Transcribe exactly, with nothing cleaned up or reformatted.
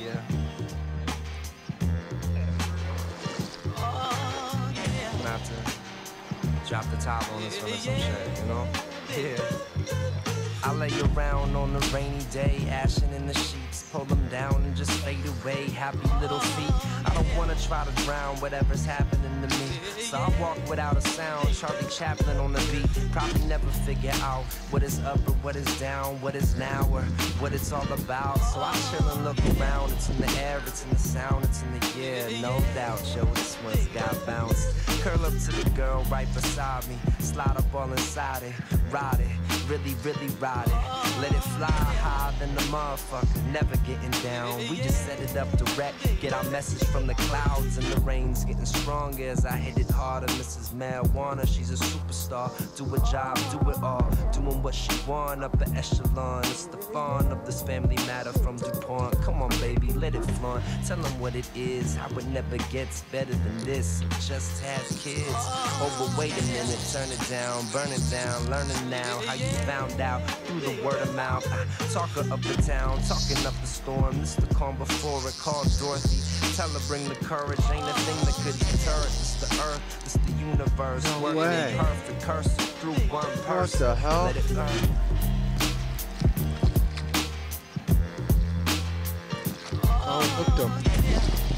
Yeah. Not to drop the top on this one or some shit, you know? Yeah. I lay around on a rainy day, ashing in the sheets, pull them down and just fade away, happy little feet. I don't wanna try to drown whatever's happening to me, so I walk without a sound, Charlie Chaplin on the beat. Probably never figure out what is up or what is down, what is now or what it's all about. So I chill and look around, it's in the air, it's in the sound, it's in the air, no doubt, yo, this one's got bounce. Curl up to the girl right beside me, slide up all inside it, ride it, really, really ride it. Let it fly higher than the motherfucker, never getting down. We just set it up direct, get our message from the clouds, and the rain's getting stronger as I hit it harder. Missus Marijuana, she's a superstar. Do a job, do it all, doing what she want, up an echelon. It's the fun of this family matter from DuPont. Come on, baby, let it flaunt. Tell them what it is, how it never gets better than this. Just have kids. Oh, but wait a minute, turn it down, burn it down, learning now how you found out through the word of mouth. Talker up the town, talking up the storm. This the calm before it, called Dorothy. Tell her bring the courage, ain't a thing that could deter it. This the earth, this the universe, no working way. in perfect curse through one person. What the hell? Let it learn. Oh, hooked him.